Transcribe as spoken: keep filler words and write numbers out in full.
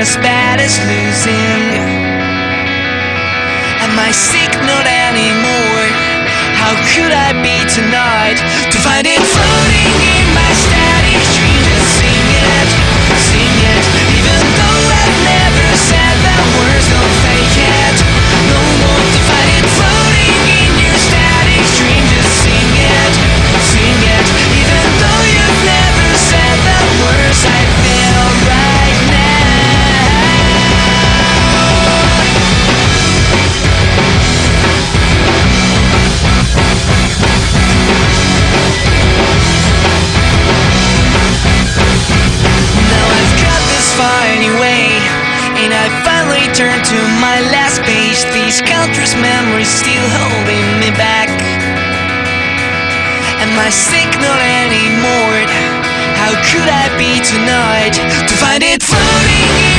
as bad as losing. Am I sick? Not anymore. How could I be tonight to find it floating in my static stream? Just sing it, sing it. Even though I've never said the words, don't fake it no more. To find it floating in your static stream. Just sing it, sing it. Even though you've never said the words, I feel right now. Now I've got this far anyway, and I finally turn to my last page. These countless memories still holding me back. Am I sick? Not anymore. How could I be tonight to find it floating in